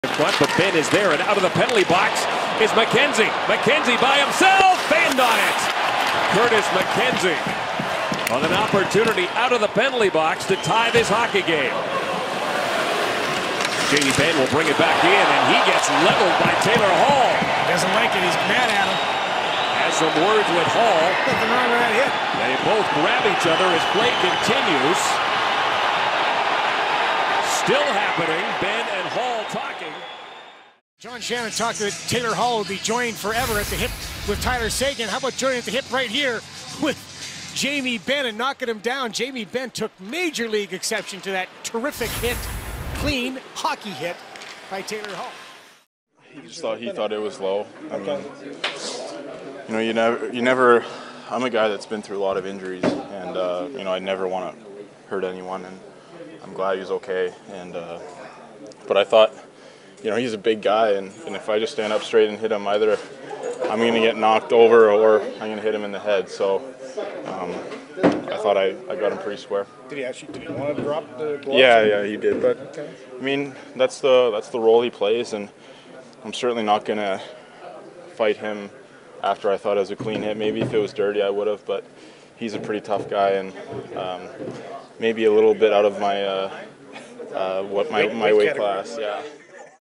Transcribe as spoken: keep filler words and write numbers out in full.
Front, but Benn is there, and out of the penalty box is McKenzie. McKenzie by himself, and on it. Curtis McKenzie on an opportunity out of the penalty box to tie this hockey game. J D Benn will bring it back in, and he gets leveled by Taylor Hall. Doesn't like it, he's mad at him. Has some words with Hall. Nothing wrong with that hit. They both grab each other as play continues. Still happening, Benn and Hall talking. John Shannon talked that Taylor Hall will be joined forever at the hip with Tyler Seguin. How about joining at the hip right here with Jamie Benn and knocking him down? Jamie Benn took major league exception to that terrific hit, clean hockey hit by Taylor Hall. He just thought he thought it was low. I mean, you know, you never, you never. I'm a guy that's been through a lot of injuries, and uh, you know, I never want to hurt anyone, and I'm glad he's okay. And uh, but I thought, you know, he's a big guy, and, and if I just stand up straight and hit him, either I'm going to get knocked over or I'm going to hit him in the head. So um, I thought I, I got him pretty square. Did he actually? Did he want to drop the gloves? Yeah, yeah, he did. But okay. I mean, that's the that's the role he plays, and I'm certainly not going to fight him after I thought it was a clean hit. Maybe if it was dirty, I would have, but he's a pretty tough guy, and um, maybe a little bit out of my uh, uh, what my, my weight class. Yeah.